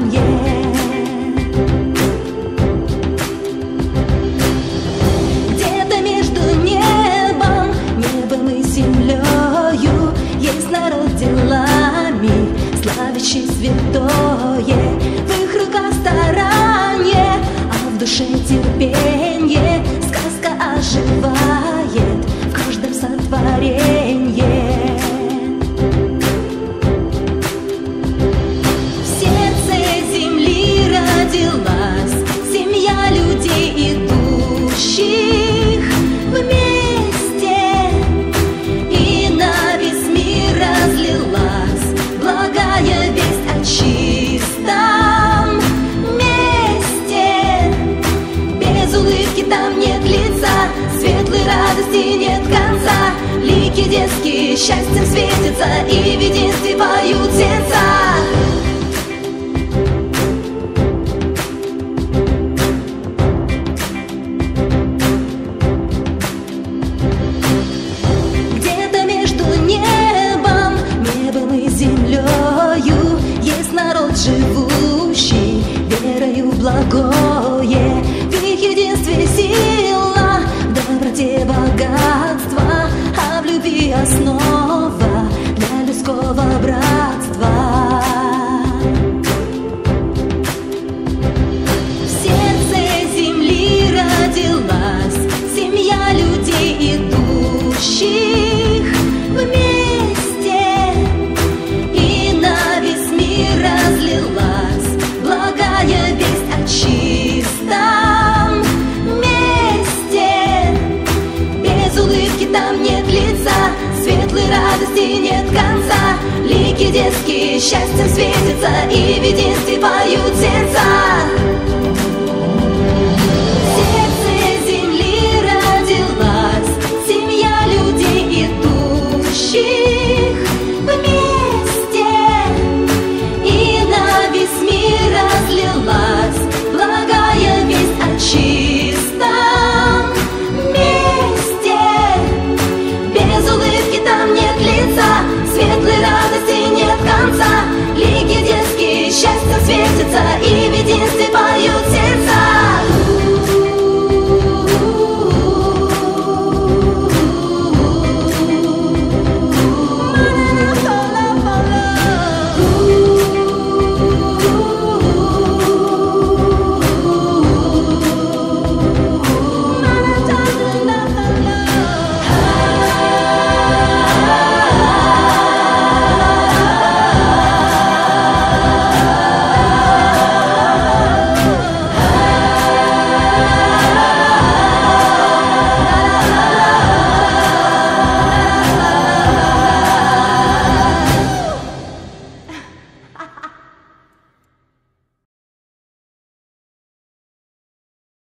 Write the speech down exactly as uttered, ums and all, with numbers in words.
Где-то между небом, небом и землею есть народ делами, славящий святое. В их руках старание, а в душе терпенье. Сказка оживает в каждом сотворенье. В сердце земли родилась семья людей, идущих вместе, и на весь мир разлилась благая весть о чистом месте. Без улыбки там нет лица, светлой радости нет конца. Лики детские счастьем светятся, и в единстве поют сердца. Где-то между небом, небом и землею есть народ, живущий верою в благое. В их единстве сила, в доброте богатство, а в любви основа для людского братства. В сердце земли родилась семья людей, идущих вместе, и на весь мир разлилась благая весть о чистом месте. Без улыбки там нет лица, светлой радости нет конца. Лики детские счастьем светятся, и в единстве поют сердца. В сердце земли родилась семья людей, идущих вместе, и на весь мир разлилась благая весть о чистом месте. Без улыбки там нет лица, светлой радости нет конца. Лики детские счастьем светятся, и в единстве